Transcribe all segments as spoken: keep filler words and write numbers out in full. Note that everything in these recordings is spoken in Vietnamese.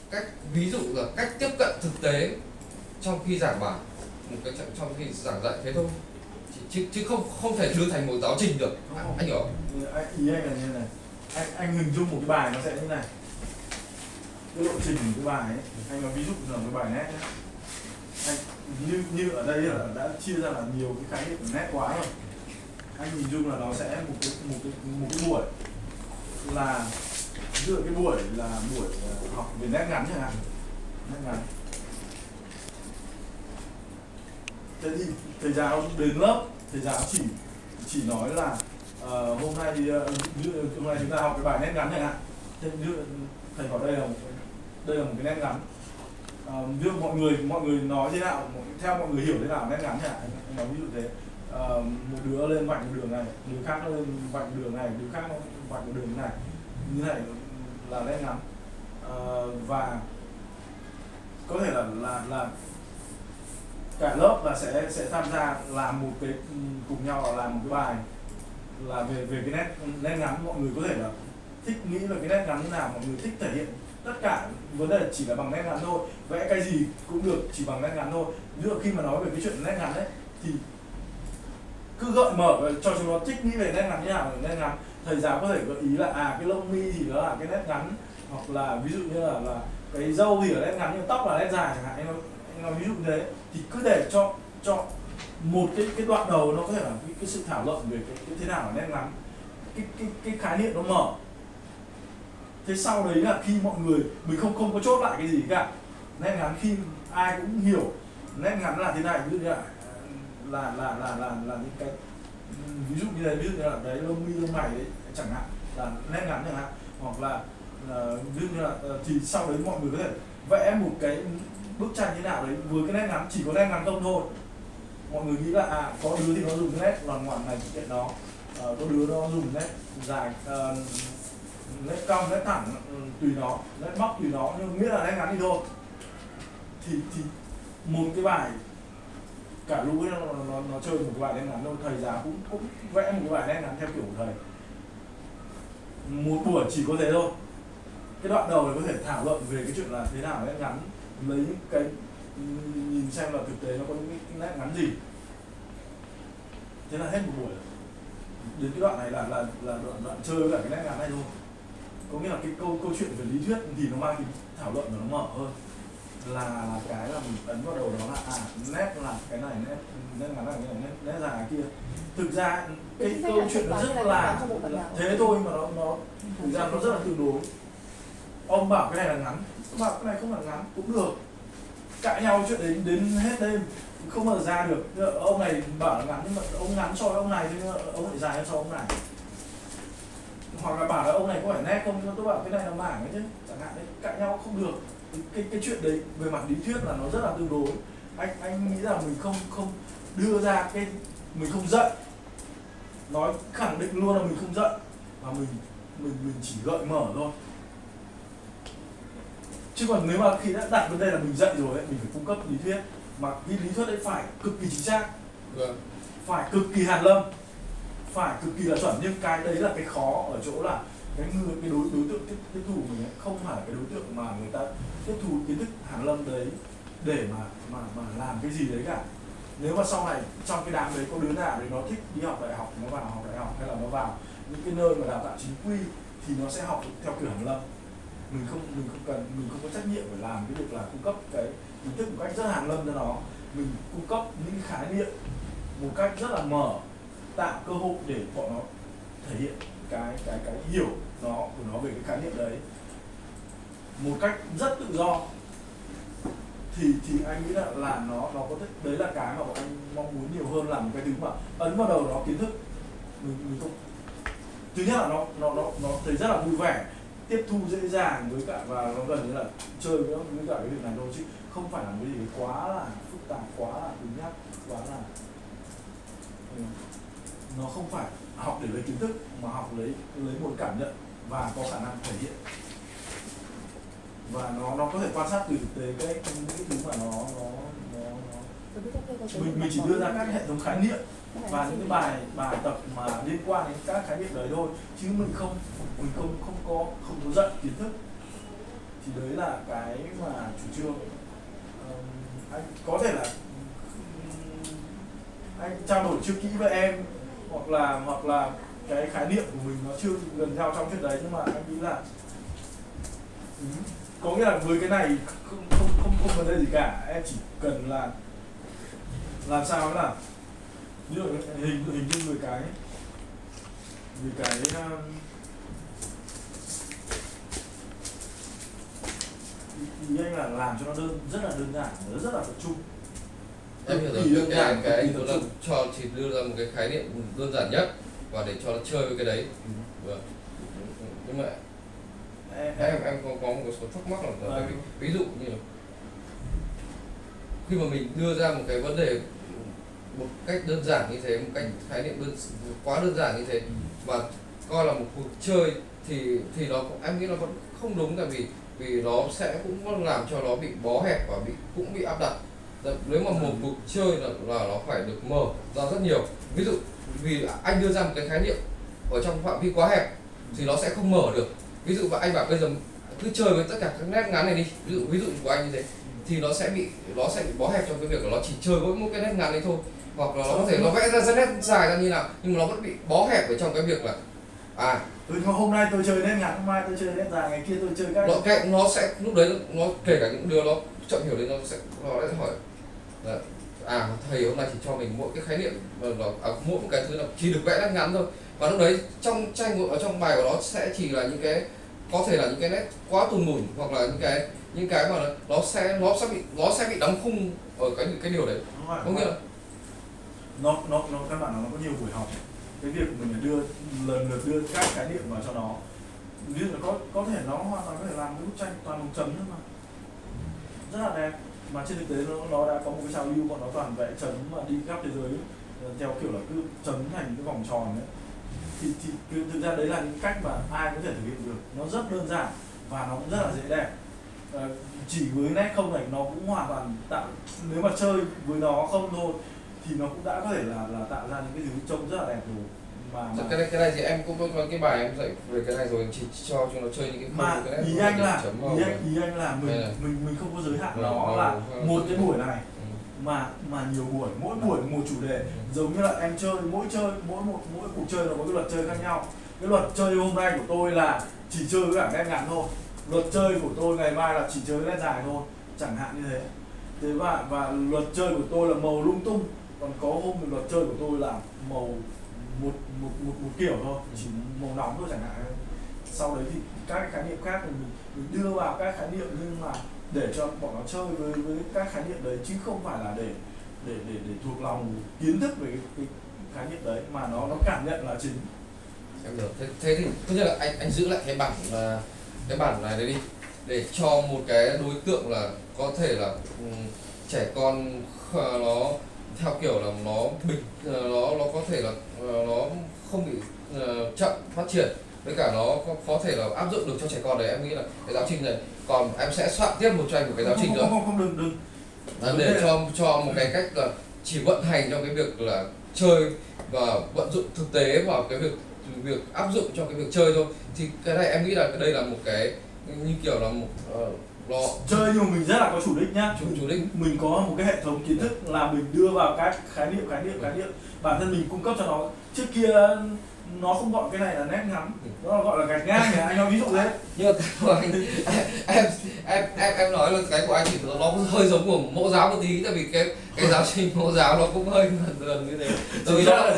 cách ví dụ là cách tiếp cận thực tế trong khi giảng bài, một cái trong khi giảng dạy thế thôi, chứ chứ không không thể đưa thành một giáo trình được. À, anh hiểu không? Anh, ý anh là như này, anh anh hình dung một cái bài nó sẽ như này, cái lộ trình của cái bài ấy, anh nói ví dụ là cái bài nét nhé. Anh như như ở đây là đã chia ra là nhiều cái khái niệm của nét quá rồi. Anh hình dung là nó sẽ một cái một cái một cái buổi là ví dụ cái buổi là buổi học về nét ngắn chẳng hạn, nét ngắn. Thế thì thầy giáo đến lớp, thầy giáo chỉ chỉ nói là uh, hôm nay thì uh, hôm nay chúng ta học cái bài nét ngắn chẳng hạn. Thế như thầy bảo đây là một đây là một cái nét ngắn. Uh, ví dụ mọi người mọi người nói thế nào, theo mọi người hiểu thế nào nét ngắn chẳng hạn, anh nói ví dụ thế. Uh, một đứa lên vạch một đường này, đứa khác lên vạch một đường này, đứa khác vạch một đường này, như này là nét ngắn. Uh, và có thể là là là cả lớp là sẽ sẽ tham gia làm một cái cùng nhau là làm một cái bài là về về cái nét nét ngắn. Mọi người có thể là thích nghĩ về cái nét ngắn như nào, mọi người thích thể hiện tất cả vấn đề chỉ là bằng nét ngắn thôi, vẽ cái gì cũng được chỉ bằng nét ngắn thôi. Ví dụ khi mà nói về cái chuyện nét ngắn đấy thì cứ gợi mở cho chúng nó thích nghĩ về nét ngắn như nào, nét ngắn thầy giáo có thể gợi ý là à cái lông mi thì đó là cái nét ngắn, hoặc là ví dụ như là là cái râu thì là nét ngắn, nhưng tóc là nét dài chẳng hạn, anh nói, anh nói ví dụ như thế. Thì cứ để cho cho một cái cái đoạn đầu nó có thể là cái, cái sự thảo luận về cái, cái thế nào là nét ngắn, cái cái cái khái niệm nó mở. Thế sau đấy là khi mọi người mình không không có chốt lại cái gì cả, nét ngắn khi ai cũng hiểu nét ngắn là thế này, ví dụ như là là là là là, là những cái ví dụ như là ví dụ như là đấy lông mi lông mày đấy chẳng hạn là nét ngắn chẳng hạn, hoặc là uh, ví dụ như là uh, thì sau đấy mọi người có thể vẽ một cái bức tranh như nào đấy với cái nét ngắn, chỉ có nét ngắn không thôi. Mọi người nghĩ là à có đứa thì nó dùng cái nét loằng ngoằng này kiện đó, uh, có đứa nó dùng nét dài, uh, nét cong, nét thẳng, uh, tùy nó, nét móc tùy nó, nhưng miễn là nét ngắn thì thôi. Thì thì một cái bài cả lũ nó, nó, nó chơi một cái bài nét ngắn thôi, thầy giáo cũng cũng vẽ một cái bài nét ngắn theo kiểu của thầy. Một buổi chỉ có thế thôi. Cái đoạn đầu này có thể thảo luận về cái chuyện là thế nào nét ngắn, lấy những cái nhìn xem là thực tế nó có những cái nét ngắn gì. Thế là hết một buổi. Đến cái đoạn này là là là đoạn, đoạn chơi với cả cái nét ngắn này thôi. Có nghĩa là cái câu câu chuyện về lý thuyết thì nó mang tính thảo luận và nó mở hơn. Là, là cái là mình ấn vào đầu đó là à nét là cái này, nét nét ngắn là cái này, nét, nét dài cái kia. Thực ra cái câu chuyện nó rất là, là thế thôi mà nó nó thực ra nó rất là tương đối. Ông bảo cái này là ngắn, ông bảo cái này không là ngắn cũng được, cãi nhau chuyện đến đến hết đêm không bao giờ ra được. Ông này bảo là ngắn nhưng mà ông ngắn so với ông này nhưng mà ông lại dài hơn so với ông này, hoặc là bảo là ông này có phải nét không nhưng mà tôi bảo cái này là mảng ấy chứ chẳng hạn đấy, cãi nhau không được. Cái cái chuyện đấy về mặt lý thuyết là nó rất là tương đối. Anh anh nghĩ là mình không không đưa ra cái mình không giận, nói khẳng định luôn là mình không giận, mà mình mình mình chỉ gợi mở thôi. Chứ còn nếu mà khi đã đặt vấn đề là mình dạy rồi ấy, mình phải cung cấp lý thuyết, mà cái lý thuyết đấy phải cực kỳ chính xác, vâng. Phải cực kỳ hàn lâm, phải cực kỳ là chuẩn. Nhưng cái đấy là cái khó ở chỗ là cái người cái đối đối tượng tiếp, tiếp thu mình ấy, không phải cái đối tượng mà người ta tiếp thu kiến thức hàn lâm đấy để mà mà mà làm cái gì đấy cả. Nếu mà sau này trong cái đám đấy có đứa nào đấy nó thích đi học đại học, nó vào học đại học hay là nó vào những cái nơi mà đào tạo chính quy thì nó sẽ học theo kiểu hàn lâm. Mình không mình không cần mình không có trách nhiệm phải làm cái việc là cung cấp cái kiến thức một cách rất hàn lâm cho nó. Mình cung cấp những khái niệm một cách rất là mở, tạo cơ hội để bọn nó thể hiện cái cái cái hiểu nó của nó về cái khái niệm đấy một cách rất tự do. Thì thì anh nghĩ là là nó nó có thể, đấy là cái mà bọn anh mong muốn nhiều hơn, là một cái thứ mà ấn vào đầu nó kiến thức. Mình mình không, thứ nhất là nó nó nó nó thấy rất là vui vẻ, tiếp thu dễ dàng với cả, và nó gần như là chơi với với cả cái việc này thôi, chứ không phải là cái gì quá là phức tạp, quá là cứng nhắc, quá là nó không phải học để lấy kiến thức mà học lấy lấy một cảm nhận và có khả năng thể hiện, và nó nó có thể quan sát từ thực tế cái những cái thứ mà nó nó, nó, nó mình mình chỉ đưa ra các hệ thống khái niệm và những cái bài bài tập mà liên quan đến các khái niệm đấy thôi, chứ mình không mình không không có không có dạy kiến thức. thì đấy là cái mà chủ trương. Ờm, anh có thể là ừm, anh trao đổi chưa kỹ với em, hoặc là hoặc là cái khái niệm của mình nó chưa gần nhau trong chuyện đấy, nhưng mà anh nghĩ là ừ, có nghĩa là với cái này không không không không vấn đề gì cả, em chỉ cần là làm sao là ví dụ hình hình dung về cái về cái um, ý anh là làm cho nó đơn rất là đơn giản, nó rất là tập trung. Em hiểu rồi, Cực kỳ đơn cái giản, cái cực kỳ anh tập là trung. cho chỉ đưa ra một cái khái niệm đơn giản nhất và để cho nó chơi với cái đấy. Vâng. Nhưng mà Em, em em, em có có một số thắc mắc là Vâng. tại vì ví dụ như là khi mà mình đưa ra một cái vấn đề một cách đơn giản như thế, một cách khái niệm đơn quá đơn giản như thế và coi là một cuộc chơi thì thì nó cũng em nghĩ nó vẫn không đúng, tại vì vì nó sẽ cũng làm cho nó bị bó hẹp và bị cũng bị áp đặt. Nếu mà một cuộc chơi là, là nó phải được mở ra rất nhiều, ví dụ vì anh đưa ra một cái khái niệm ở trong phạm vi quá hẹp thì nó sẽ không mở được. Ví dụ mà anh bảo bây giờ cứ chơi với tất cả các nét ngắn này đi, ví dụ ví dụ của anh như thế thì nó sẽ bị nó sẽ bị bó hẹp trong cái việc là nó chỉ chơi với một cái nét ngắn đấy thôi, hoặc là nó có thể nó vẽ ra rất nét dài ra như nào nhưng mà nó vẫn bị bó hẹp ở trong cái việc là à ừ, nhưng mà hôm nay tôi chơi nét ngắn, hôm mai tôi chơi nét dài, ngày kia tôi chơi các nó cái nó sẽ lúc đấy nó kể cả những đứa nó chậm hiểu đến nó sẽ nó sẽ hỏi là à thầy hôm nay chỉ cho mình mỗi cái khái niệm mà nó à, mỗi một cái thứ là chỉ được vẽ nét ngắn thôi, và lúc đấy trong tranh ở trong bài của nó sẽ chỉ là những cái có thể là những cái nét quá tùn mủn, hoặc là những cái những cái mà nó sẽ nó sẽ bị nó sẽ bị đóng khung ở cái cái điều đấy. Có nghĩa là nó nó nó các bạn nó có nhiều buổi học, cái việc mình phải đưa lần lượt đưa các khái niệm vào cho nó, ví dụ là có có thể nó hoàn toàn có thể làm cái bức tranh toàn bằng chấm thôi mà rất là đẹp, mà trên thực tế nó, nó đã có một cái trào lưu bọn nó toàn vẽ chấm mà đi khắp thế giới theo kiểu là cứ chấm thành cái vòng tròn đấy, thì, thì thực ra đấy là những cách mà ai có thể thực hiện được, nó rất đơn giản và nó cũng rất là dễ đẹp. À, chỉ với nét không này nó cũng hoàn toàn tạo, nếu mà chơi với nó không thôi thì nó cũng đã có thể là là tạo ra những cái thứ trông rất là đẹp rồi. Mà, mà cái này cái này thì em cũng có cái bài em dạy về cái này rồi, chỉ cho chúng nó chơi những cái mà cái ý anh là ý anh, ý anh là mình là... mình mình không có giới hạn ừ, nó ừ, là ừ, một ừ, cái buổi này ừ. mà mà nhiều buổi, mỗi buổi một chủ đề, giống như là em chơi mỗi chơi mỗi một mỗi cuộc chơi nó có cái luật chơi khác nhau. Cái luật chơi hôm nay của tôi là chỉ chơi với cả nét ngắn thôi, luật chơi của tôi ngày mai là chỉ chơi với nét dài thôi, chẳng hạn như thế. Thế và và luật chơi của tôi là màu lung tung, còn có hôm thì luật chơi của tôi là màu một một một một kiểu thôi, chỉ màu nóng thôi chẳng hạn. Sau đấy thì các cái khái niệm khác thì mình, mình đưa vào các khái niệm, nhưng mà để cho bọn nó chơi với với các khái niệm đấy, chứ không phải là để để để để thuộc lòng kiến thức về cái, cái khái niệm đấy, mà nó nó cảm nhận là chính. Em được. Thế, thế thì tất nhiên là anh anh giữ lại cái bản là cái bản này đấy đi, để cho một cái đối tượng là có thể là um, trẻ con uh, nó theo kiểu là nó bình uh, nó nó có thể là uh, nó không bị uh, chậm phát triển, với cả nó có, có thể là áp dụng được cho trẻ con đấy. Em nghĩ là cái giáo trình này, còn em sẽ soạn tiếp một tranh của cái giáo trình nữa không không không đừng đừng à, để cho cho một cái cách là chỉ vận hành trong cái việc là chơi và vận dụng thực tế vào cái việc việc áp dụng cho cái việc chơi thôi. Thì cái này em nghĩ là đây là một cái như kiểu là một uh, lo chơi, nhưng mà mình rất là có chủ đích nhá, chủ chủ đích mình có một cái hệ thống kiến thức là mình đưa vào các khái niệm khái niệm khái niệm bản thân mình cung cấp cho nó. Trước kia nó không gọi cái này là nét ngắn, nó gọi là gạch ngang này, anh nói ví dụ thế. Nhưng mà cái của anh em em em em nói là cái của anh thì nó hơi giống của mẫu giáo một tí, tại vì cái cái giáo trình mẫu giáo nó cũng hơi gần gần như thế. Tại vì nó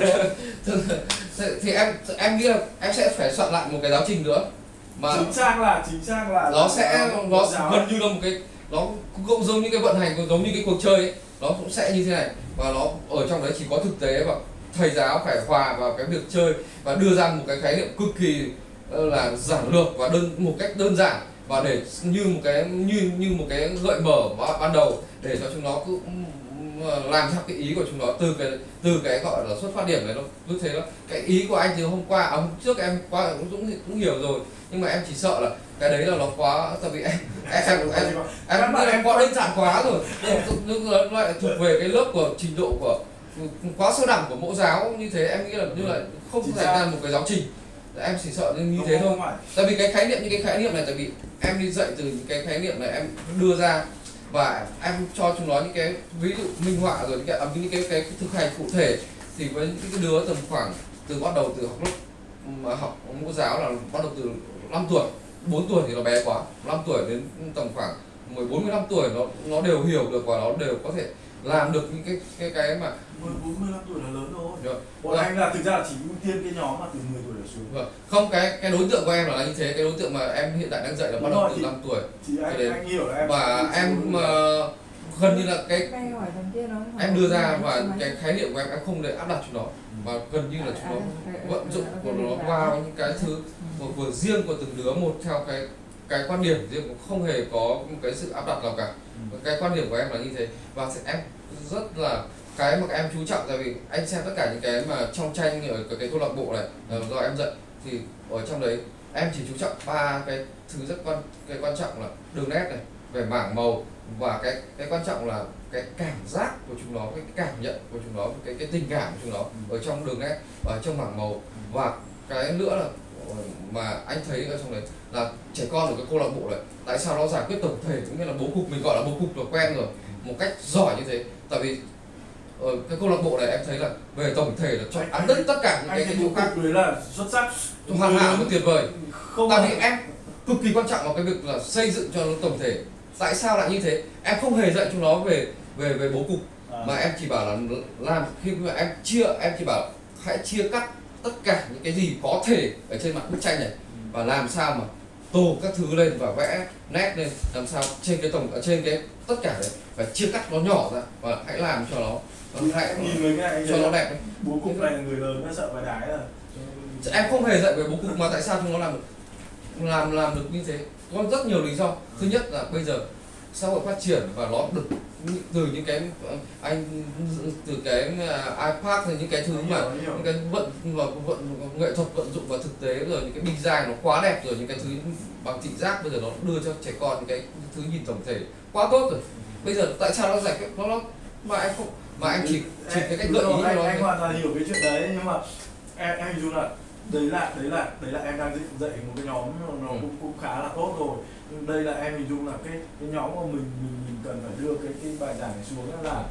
thì em em nghĩ là em sẽ phải soạn lại một cái giáo trình nữa mà chính xác là chính xác là nó sẽ nó giáo gần như là một cái nó cũng giống như cái vận hành, cũng giống như cái cuộc chơi ấy. Nó cũng sẽ như thế này, và nó ở trong đấy chỉ có thực tế và thầy giáo phải hòa vào cái việc chơi và đưa ra một cái khái niệm cực kỳ là giản lược và đơn một cách đơn giản, và để như một cái như như một cái gợi mở ban đầu để cho chúng nó cứ làm theo cái ý của chúng nó, từ cái từ cái gọi là xuất phát điểm này. Nó cứ thế đó, cái ý của anh từ hôm qua à, hôm trước em qua cũng cũng, cũng hiểu rồi, nhưng mà em chỉ sợ là cái đấy là nó quá, tại vì em em em em em, em, em, em quá đơn giản quá rồi, nó lại thuộc về cái lớp của trình độ của quá sâu đẳng của mẫu giáo như thế. Em nghĩ là như là không thể ra một cái giáo trình em chỉ sợ như Không, thế không thôi. phải. Tại vì cái khái niệm, những cái khái niệm này, tại vì em đi dạy từ những cái khái niệm này em đưa ra và em cho chúng nó những cái ví dụ minh họa, rồi những cái, những cái, cái, cái thực hành cụ thể, thì với những cái đứa tầm khoảng từ bắt đầu từ học lớp mà học mẫu giáo là bắt đầu từ năm tuổi, bốn tuổi thì nó bé quá, năm tuổi đến tầm khoảng mười bốn mười lăm tuổi nó nó đều hiểu được và nó đều có thể làm được những cái cái cái mà mười bốn mười lăm tuổi là lớn rồi. được. Bọn anh là thực ra là chỉ ưu tiên cái nhóm mà từ mười tuổi trở xuống. Vâng. Không, cái cái đối tượng của em là như thế, cái đối tượng mà em hiện tại đang dạy là bắt đầu từ năm tuổi. Thì anh, đến, anh hiểu là em và em uh, gần như là cái em đưa ra và cái khái niệm của em em không để áp đặt chúng nó, và gần như là chúng nó vận dụng của nó vào những cái thứ của, của riêng của từng đứa một theo cái cái quan điểm riêng, cũng không hề có một cái sự áp đặt nào cả. Cái quan điểm của em là như thế, và em rất là cái mà em chú trọng, tại vì anh xem tất cả những cái mà trong tranh ở cái câu lạc bộ này do em dạy, thì ở trong đấy em chỉ chú trọng ba cái thứ rất quan cái quan trọng là đường nét này, về mảng màu, và cái cái quan trọng là cái cảm giác của chúng nó, cái cảm nhận của chúng nó, cái cái tình cảm của chúng nó ở trong đường nét và trong mảng màu. Và cái nữa là mà anh thấy ở trong đấy là trẻ con ở cái câu lạc bộ này, tại sao nó giải quyết tổng thể, cũng như là bố cục, mình gọi là bố cục là quen rồi, một cách giỏi như thế. Tại vì ở cái câu lạc bộ này em thấy là về tổng thể là cho ăn tất tất cả những cái cái chỗ khác đấy là xuất sắc, hoàn hảo và tuyệt vời. Không, tại vì em cực kỳ quan trọng vào cái việc là xây dựng cho nó tổng thể. Tại sao lại như thế? Em không hề dạy chúng nó về về về bố cục, à. mà em chỉ bảo là làm khi mà em chia, em chỉ bảo hãy chia cắt tất cả những cái gì có thể ở trên mặt bức tranh này, và làm sao mà tô các thứ lên và vẽ nét lên, làm sao trên cái tổng ở trên cái tất cả đấy phải chia cắt nó nhỏ ra, và hãy làm cho nó, nó hãy nhìn người cái này cho nó đẹp ấy. Bố cục này người lớn nó sợ phải đái rồi. Em không hề dạy về bố cục, mà tại sao chúng nó làm được làm làm được như thế? Có rất nhiều lý do. Thứ nhất là bây giờ xã hội phát triển và nó được từ những cái anh từ cái iPad, từ những cái thứ mà những cái vận và vận nghệ thuật vận dụng vào thực tế, rồi những cái design nó quá đẹp, rồi những cái thứ bằng thị giác bây giờ nó đưa cho trẻ con những cái thứ nhìn tổng thể quá tốt rồi. Bây giờ tại sao nó giải quyết nó nó mà em không mà anh chỉ chỉ cái cách gợi ý cho nó. Anh hoàn toàn hiểu cái chuyện đấy, nhưng mà em em hình dung là đấy là đấy là đấy là em đang dạy một cái nhóm nó ừ. cũng cũng khá là tốt rồi. Đây là em hình dung là cái cái nhóm mà mình mình mình cần phải đưa cái cái bài giảng này xuống là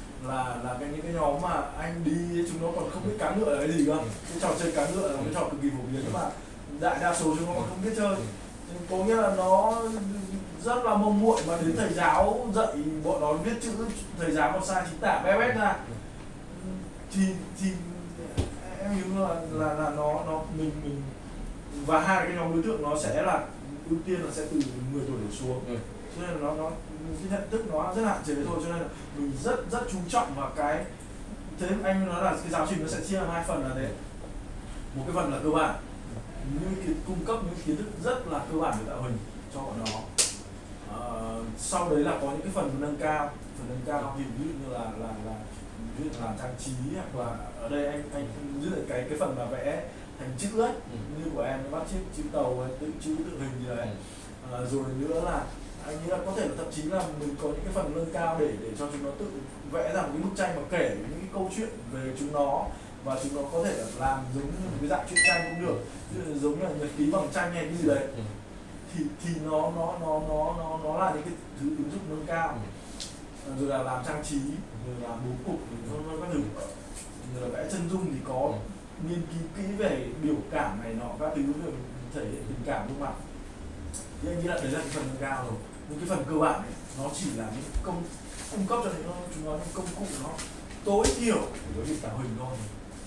là là cái những cái nhóm mà anh đi chúng nó còn không biết cá ngựa là cái gì cơ. Cái trò chơi cá ngựa là một cái trò cực kỳ phổ biến, nhưng mà đại đa số chúng nó còn không biết chơi. Có nghĩa là nó rất là mong muội, mà đến thầy giáo dạy bọn nó viết chữ, thầy giáo còn sai chính tả bé bét ra, thì thì em hiểu là là là nó nó mình mình và hai cái nhóm đối tượng nó sẽ là ưu tiên là sẽ từ mười tuổi đổ xuống, ừ. cho nên là nó nó cái nhận thức nó rất hạn chế thôi, cho nên là mình rất rất chú trọng vào cái thế. Anh nói là cái giáo trình nó sẽ chia làm hai phần là thế. Một cái phần là cơ bản, những cái cung cấp những kiến thức rất là cơ bản về tạo hình cho bọn nó. À, sau đấy là có những cái phần nâng cao, phần nâng cao ví dụ như là là là ví dụ làm trang trí, hoặc là ở đây anh anh giữ lại cái cái phần mà vẽ thành chữ ấy, ừ. như của em bắt chước chữ tàu hay tự chữ tự hình gì đấy. À, rồi nữa là anh nghĩ là có thể là thậm chí là mình có những cái phần nâng cao để để cho chúng nó tự vẽ ra một cái bức tranh mà kể những cái câu chuyện về chúng nó, và chúng nó có thể là làm giống như một cái dạng truyện tranh cũng được, giống là nhật ký bằng tranh hay cái gì đấy. Ừ. thì thì nó nó nó nó nó nó là những cái thứ ứng dụng nâng cao. Ừ. Rồi là làm trang trí, rồi làm bố cục, rồi các thứ, rồi là vẽ chân dung thì có. Ừ. Nghiên cứu kỹ về biểu cảm này nọ các thứ, về thể hiện tình cảm gương mặt. Thì anh nghĩ là đấy là cái phần nâng cao rồi. Những cái phần cơ bản này nó chỉ là những công cung cấp cho những chúng nó những công cụ nó tối thiểu với việc tạo hình thôi,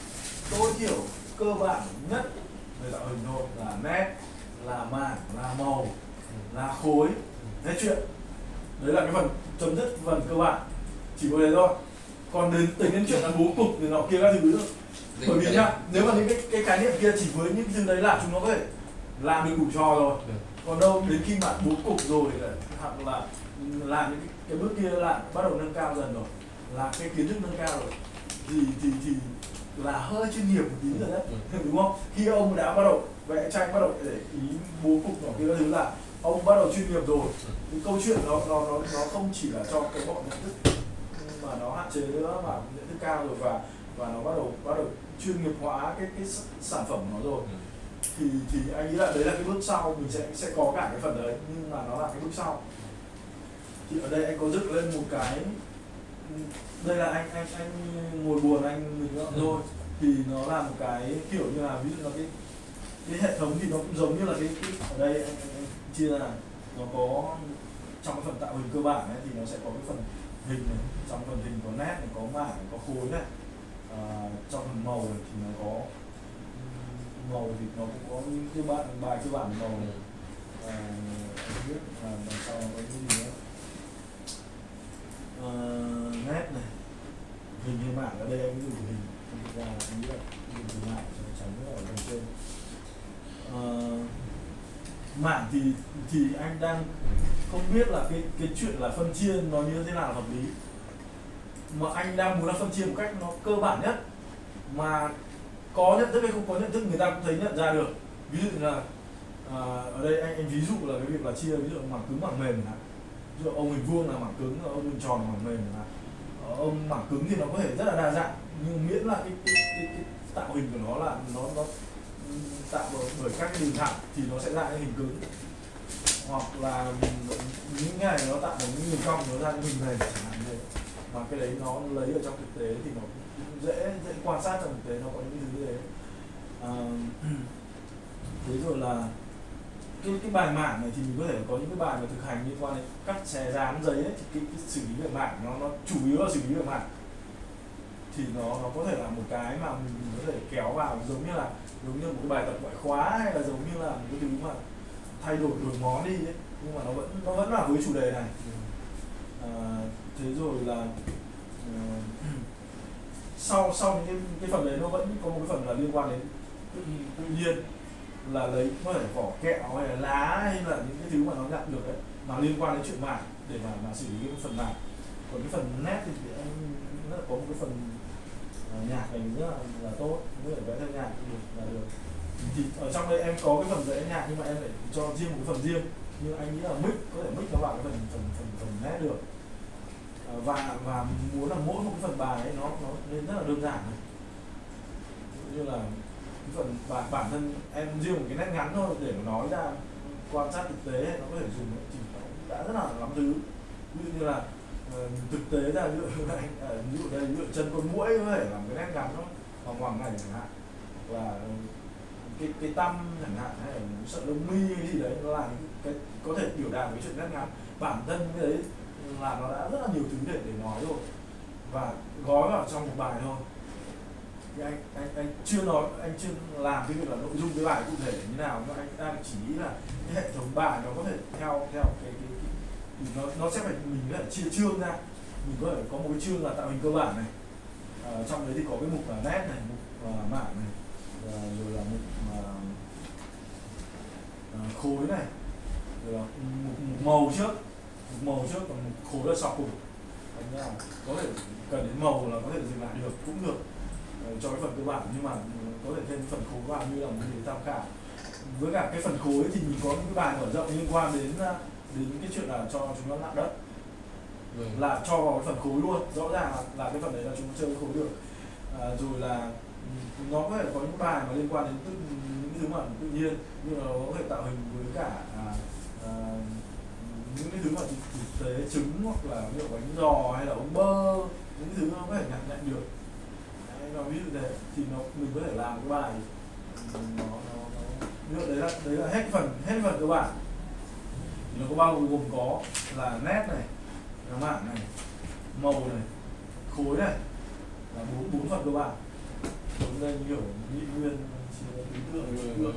tối thiểu cơ bản nhất về tạo hình thôi, là nét, là mảng, là màu, là khối, hết chuyện. Đấy là cái phần chấm dứt phần cơ bản, chỉ có thế thôi. Còn đến tính đến chuyện là bố cục thì nọ kia các thứ nữa. Bởi vì nhá, nếu mà những cái cái khái niệm kia chỉ với những thứ đấy là chúng nó có thể làm được đủ trò rồi. Còn đâu đến khi mà bố cục rồi hoặc là làm những cái, cái bước kia là bắt đầu nâng cao dần rồi, là cái kiến thức nâng cao rồi, thì thì thì là hơi chuyên nghiệp một tí rồi đấy. Đúng không? Khi ông đã bắt đầu vẽ tranh, bắt đầu để ý bố cục nọ kia các thứ là ông bắt đầu chuyên nghiệp rồi. Thì câu chuyện nó nó nó nó không chỉ là cho cái bọn nhận thức mà nó hạn chế nữa, mà nhận thức cao rồi, và và nó bắt đầu bắt đầu chuyên nghiệp hóa cái cái sản phẩm của nó rồi. thì thì anh nghĩ là đấy là cái bước sau, mình sẽ sẽ có cả cái phần đấy, nhưng mà nó là cái bước sau. Thì ở đây anh có dựng lên một cái, đây là anh anh anh ngồi buồn anh mình thôi, thì nó là một cái kiểu như là ví dụ là cái cái hệ thống thì nó cũng giống như là cái, cái ở đây anh, anh, anh chia ra là nó có trong cái phần tạo hình cơ bản ấy, thì nó sẽ có cái phần hình này, trong phần hình có nét này, có mảng, có khối này, à, trong phần màu này thì nó có màu thì nó cũng có những cái bạn bài cơ bản màu này, à, anh biết là đằng sau nó có cái gì nữa, à, nét này, hình hay mảng. Ở đây anh dùng hình, thực ra anh nghĩ là dùng từ mảng cho nó tránh ở bên trên. À, mảng thì thì anh đang không biết là cái cái chuyện là phân chia nó như thế nào là hợp lý, mà anh đang muốn là phân chia một cách nó cơ bản nhất mà có nhận thức hay không có nhận thức người ta cũng thấy nhận ra được. Ví dụ là à, ở đây anh, anh ví dụ là cái việc là chia ví dụ mảng cứng mảng mềm này, ví dụ ông hình vuông là mảng cứng, ông hình tròn là mảng mềm này. Ông mảng cứng thì nó có thể rất là đa dạng, nhưng miễn là cái cái, cái, cái tạo hình của nó là nó nó tạo bởi, bởi các cái đường thẳng thì nó sẽ ra cái hình cứng, hoặc là những cái này nó tạo thành những đường cong nó ra những hình mềm chẳng hạn như thế. Mà cái đấy nó lấy ở trong thực tế thì nó cũng dễ dễ quan sát trong thực tế, nó có những thứ như thế. À, thế rồi là cái cái bài mảng này thì mình có thể có những cái bài mà thực hành liên quan đến cắt xé dán giấy ấy, thì cái, cái xử lý về mảng nó nó chủ yếu là xử lý về mảng, thì nó nó có thể là một cái mà mình, mình có thể kéo vào, giống như là giống như một cái bài tập ngoại khóa, hay là giống như là một cái thứ mà thay đổi đổi món đi ấy. Nhưng mà nó vẫn nó vẫn là với chủ đề này. À, thế rồi là uh, sau sau những cái, cái phần đấy nó vẫn có một cái phần là liên quan đến tự, tự nhiên, là lấy có thể vỏ kẹo hay là lá hay là những cái thứ mà nó nhận được đấy, mà liên quan đến chuyện mảng để mà mà xử lý cái phần mảng. Còn cái phần nét thì anh rất là có một cái phần uh, nhạc này rất là, là tốt, có thể vẽ theo nhạc được là được. Thì ở trong đây em có cái phần vẽ nhạc, nhưng mà em phải cho riêng một cái phần riêng, nhưng anh nghĩ là mix có thể mix nó vào cái phần phần phần, phần nét được. À, và và muốn là mỗi một cái phần bài ấy nó nó nên rất là đơn giản này. Như là cái phần bản bản thân em riêng một cái nét ngắn thôi để mà nói ra quan sát thực tế nó có thể dùng thì nó đã rất là lắm thứ. Ví dụ như là uh, thực tế ra ví dụ này, uh, ví dụ đây ví dụ chân con muỗi có thể làm cái nét ngắn nó hoàng hoàng này chẳng hạn, là cái cái tăm chẳng hạn, hay là sợi lông mi cái gì đấy, nó là cái có thể biểu đạt cái chuyện nét ngắn. Bản thân cái đấy là nó đã rất là nhiều thứ để để nói rồi, và gói vào trong một bài thôi. Thì anh anh anh chưa nói, anh chưa làm cái việc là nội dung cái bài cụ thể như nào, nhưng anh đang chỉ nghĩ là cái hệ thống bài nó có thể theo theo cái cái, cái nó nó sẽ phải mình có thể chia chương ra. Mình có thể có một cái chương là tạo hình cơ bản này, à, trong đấy thì có cái mục là nét này, mục uh, mảng này, à, rồi là mục uh, uh, khối này, rồi là mục, mục màu trước, mục màu trước, còn mục khối là sau cùng. Thành ra có thể cần đến màu là có thể dừng lại được cũng được cho cái phần cơ bản, nhưng mà có thể thêm phần khối vào như là một cái tham khảo. Với cả cái phần khối thì mình có những cái bài mở rộng liên quan đến đến cái chuyện là cho chúng nó nặng đất, ừ. là cho vào cái phần khối luôn, rõ ràng là, là cái phần đấy là chúng chơi khối được. À, rồi là nó có thể có những bài mà liên quan đến tự, những thứ mà tự nhiên, như là nó có thể tạo hình với cả à, à, những cái thứ mà thực tế trứng, hoặc là ví dụ bánh giò hay là ống bơ, những thứ nó có thể nhận nhận được. Nó ví dụ thế thì nó mình có thể làm cái bài nó nó, nó đấy là đấy là hết phần hết phần cơ bản. Thì nó có bao gồm có là nét này, mảng này, màu này, khối này, là bốn bốn phần cơ bản. Bốn đây hiểu nhị nguyên ý tưởng rồi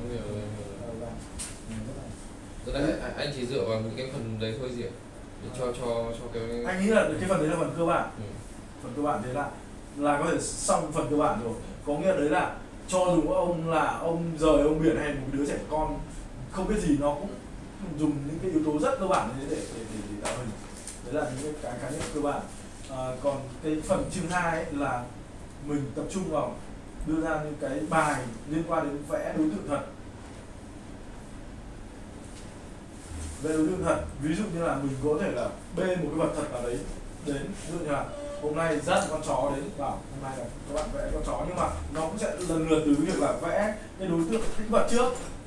đấy, anh chỉ dựa vào những cái phần đấy thôi gì ạ? Để cho cho cho cái anh nghĩ là cái phần đấy là phần cơ bản. Ừ. Phần cơ bản thế là là có thể xong phần cơ bản rồi. Có nghĩa đấy là cho dù ông là ông rời ông biển hay một đứa trẻ con không biết gì, nó cũng dùng những cái yếu tố rất cơ bản để để để, để, để tạo hình. Đấy là những cái khái niệm cơ bản. À, còn cái phần chương hai ấy là mình tập trung vào đưa ra những cái bài liên quan đến vẽ đối tượng thật. Vẽ đối tượng thật, ví dụ như là mình có thể là bê một cái vật thật nào đấy đến, ví dụ như là hôm nay dắt con chó đến, bảo hôm nay là các bạn vẽ con chó, nhưng mà nó cũng sẽ lần lượt từ việc là vẽ cái đối tượng tích vật trước,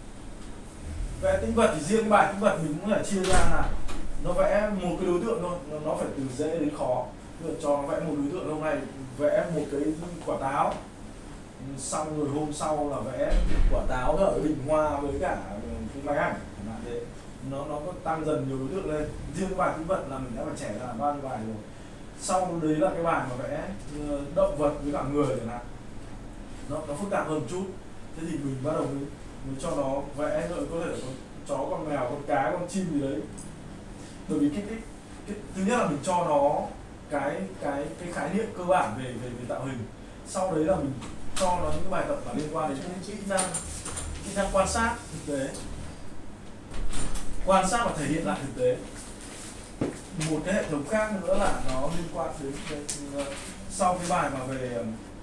Vẽ tĩnh vật thì riêng cái bài tĩnh vật mình cũng phải chia ra là nó vẽ một cái đối tượng thôi, nó, nó phải từ dễ đến khó. Ví dụ cho nó vẽ một đối tượng hôm nay vẽ một cái quả táo, xong rồi hôm sau là vẽ quả táo ở bình hoa với cả cái máy ảnh chẳng hạn thế, nó nó có tăng dần nhiều đối tượng lên. Riêng cái bài tĩnh vật là mình đã phải trẻ ra bao nhiêu bài rồi. Sau đấy là cái bài mà vẽ động vật với cả người chẳng hạn, nó nó phức tạp hơn một chút. Thế thì mình bắt đầu mới, mới cho nó vẽ rồi, có thể là con chó, con mèo, con cá, con chim gì đấy. Bởi vì cái, cái, cái thứ nhất là mình cho nó cái cái cái khái niệm cơ bản về về về tạo hình. Sau đấy là mình cho nó những cái bài tập mà liên quan đến những kỹ năng kỹ năng quan sát thực tế, quan sát và thể hiện lại thực tế. Một cái hệ thống khác nữa là nó liên quan đến, đến, đến sau cái bài mà về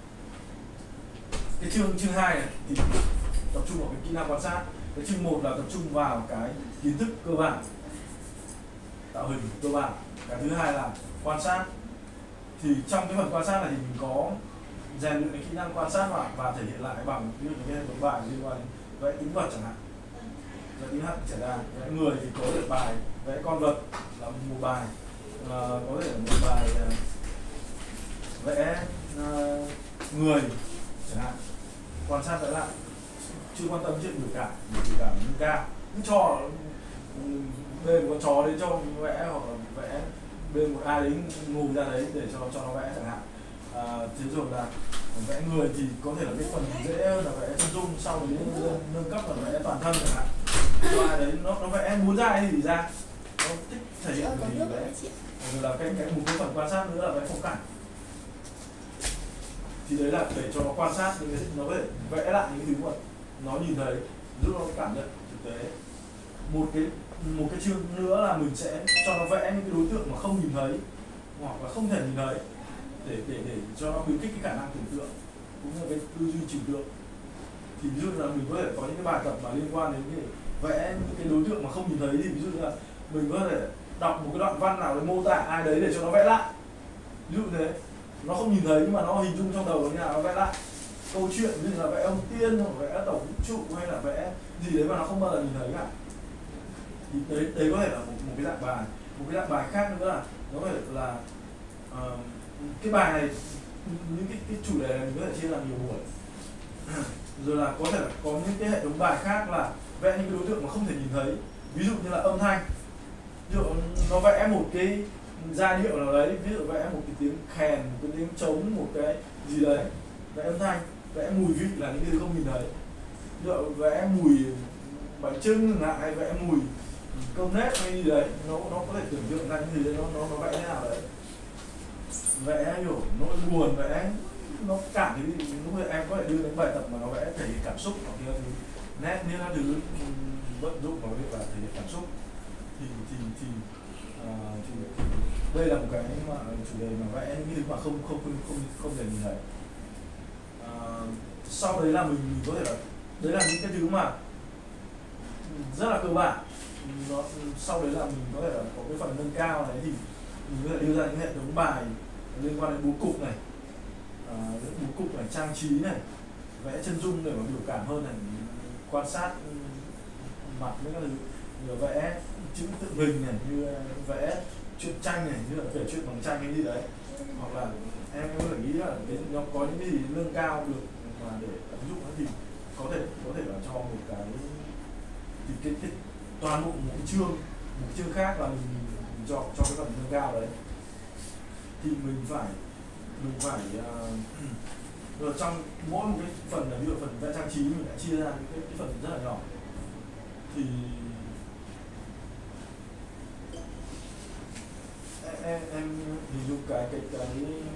cái chương chương hai này thì tập trung vào cái kỹ năng quan sát. Cái chương một là tập trung vào cái kiến thức cơ bản, tạo hình cơ bản. Cái thứ hai là quan sát. Thì trong cái phần quan sát này thì mình có rèn luyện cái kỹ năng quan sát và, và thể hiện lại bằng ví dụ như hệ thống bài liên quan đến vẽ tính vật chẳng hạn, vẽ tính hạt trở ra. Vẽ người thì có thể bài vẽ con vật là một bài, à, có thể là một bài à, vẽ à, người chẳng hạn, quan sát vẽ lại, chưa quan tâm chuyện biểu cảm, biểu cảm nâng cao, cứ cho bên một con chó đấy cho vẽ, hoặc là vẽ bên một ai đấy ngồi ra đấy để cho cho nó vẽ chẳng hạn. À, thế rồi là vẽ người thì có thể là cái phần dễ hơn là vẽ chân dung, sau đấy nâng cấp là vẽ toàn thân chẳng hạn. Và đấy nó nó vẽ muốn ra cái gì ra, nó thích thể hiện cái gì vẽ. Rồi là cái cái một cái phần quan sát nữa là vẽ phong cảnh. Thì đấy là để cho nó quan sát, nó có thể vẽ lại những thứ mà nó nhìn thấy, giúp nó cảm nhận thực tế. Một cái một cái chương nữa là mình sẽ cho nó vẽ những cái đối tượng mà không nhìn thấy hoặc là không thể nhìn thấy, để để để cho nó khuyến kích cái khả năng tưởng tượng cũng như cái tư duy trừu tượng. Thì ví dụ là mình có thể có những cái bài tập mà liên quan đến cái vẽ những cái đối tượng mà không nhìn thấy, thì ví dụ là mình có thể đọc một cái đoạn văn nào để mô tả ai đấy để cho nó vẽ lại. Ví dụ thế, nó không nhìn thấy nhưng mà nó hình dung trong đầu như nào nó vẽ lại. Câu chuyện ví dụ là vẽ ông tiên hoặc vẽ tổng vũ trụ hay là vẽ gì đấy mà nó không bao giờ nhìn thấy cả. Thì đấy, đấy có thể là một, một cái dạng bài. Một cái dạng bài khác nữa là nó có thể là uh, cái bài này, những cái, cái chủ đề này mình có thể chia làm nhiều buổi. Rồi là có thể là có những cái hệ thống bài khác là vẽ những cái đối tượng mà không thể nhìn thấy, ví dụ như là âm thanh. Ví dụ nó vẽ một cái giai điệu nào đấy, ví dụ vẽ một cái tiếng kèn, một cái tiếng trống, một cái gì đấy, vẽ âm thanh. Vẽ mùi vị là những thứ không nhìn thấy, ví dụ vẽ mùi bánh trưng là hay vẽ mùi cơm nếp hay gì đấy, nó nó có thể tưởng tượng ra những gì đấy, nó nó nó vẽ thế nào đấy. Vẽ hiểu nỗi buồn, vẽ nó cảm thấy gì, lúc em có thể đưa đến bài tập mà nó vẽ thể hiện cảm xúc hoặc là nét như là thứ vận dụng vào việc là thể hiện cảm xúc. Thì thì thì, uh, thì đây là một cái mà chủ đề mà vẽ những cái thứ mà không không không không không thể nhìn thấy. Uh, sau đấy là mình, mình có thể là đấy là những cái thứ mà rất là cơ bản. Nó, sau đấy là mình có thể là có cái phần nâng cao này, thì mình có thể đưa ra những hệ thống bài liên quan đến bố cục này, à, bố cục này, trang trí này, vẽ chân dung để mà biểu cảm hơn này, quan sát mặt với các thứ, rồi vẽ chữ tự hình này, như vẽ truyện tranh này, như là kể chuyện bằng tranh hay gì đấy. Hoặc là em có thể nghĩ là cái, nó có những cái gì nâng cao được mà để ứng dụng thì có thể có thể là cho một cái thì cái, cái toàn bộ một cái chương một cái chương khác là mình, mình chọn cho cái phần nâng cao đấy. Thì mình phải mình phải uh, rồi trong mỗi một cái phần là ví dụ phần vẽ trang trí mình đã chia ra những cái, cái phần rất là nhỏ. Thì em em hình dung cái cái cái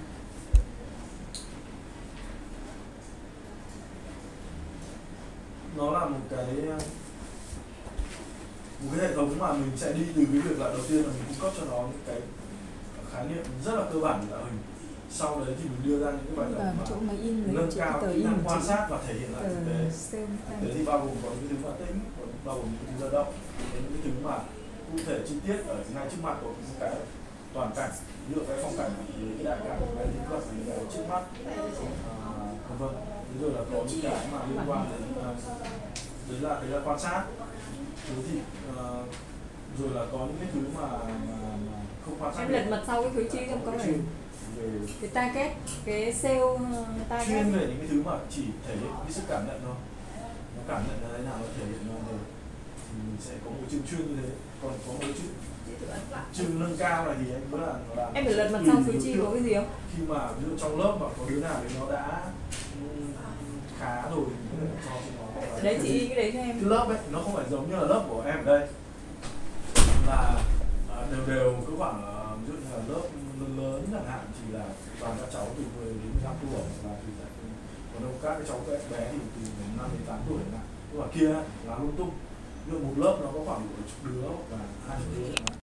nó là một cái một cái hệ thống mà mình sẽ đi từ cái việc là đầu tiên là mình cung cấp cho nó những cái khái niệm rất là cơ bản về tạo hình. Sau đấy thì mình đưa ra những cái bài tập mà nâng cao kỹ năng quan sát và thể hiện lại thực tế. Thực tế thì bao gồm có những cái thứ mà tĩnh, bao gồm những cái thứ vận động, những cái thứ mà cụ thể chi tiết ở ngay trước mặt của những cái toàn cảnh, ví dụ cái phong cảnh, cái đại cảnh, cái lý vật, cái trước mắt, vân vân. Rồi là có những cái mà liên quan đến đấy là đấy là quan sát. Thế thì ờ, rồi là có những cái thứ mà, mà, mà không quan sát Em lật mặt sau cái phiếu chi trong câu này. về Cái target, cái sale uh, target. chuyên về những cái thứ mà chỉ thể hiện cái sức cảm nhận thôi, nó cảm nhận là thế nào nó thể hiện nó rồi thì mình sẽ có một chương chuyên như thế. Còn có một chương chương nâng cao này thì anh nghĩ là, là Em phải lật mặt tùy sau phiếu đối chi tượng. có cái gì không? Khi mà ví dụ trong lớp mà có đứa nào thì nó đã ừm, khá rồi thì mình có thể cho chúng nó hoặc là Đấy chị cái ghi cái đấy cho em. cái lớp ấy nó không phải giống như là lớp của em ở đây là à, đều đều cứ khoảng à, ví dụ như là lớp lớn lớn chẳng hạn chỉ là toàn các cháu từ mười đến mười lăm tuổi và từ còn đâu các cái cháu các bé thì từ năm đến tám tuổi chẳng hạn. Nhưng mà kia là lung tung, ví dụ một lớp nó có khoảng một chục đứa và hai chục đứa chẳng hạn.